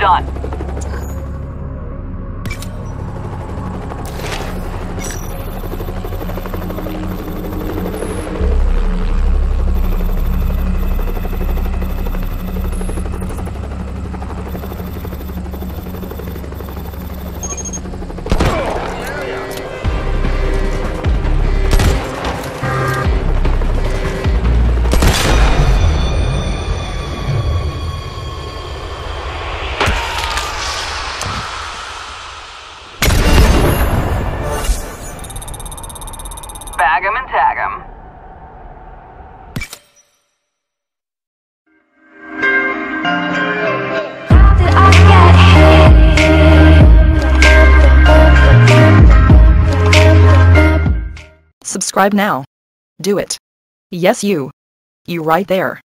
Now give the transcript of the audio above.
done. Bag 'em and tag 'em. How did I get here? Subscribe now. Do it. Yes, you. You right there.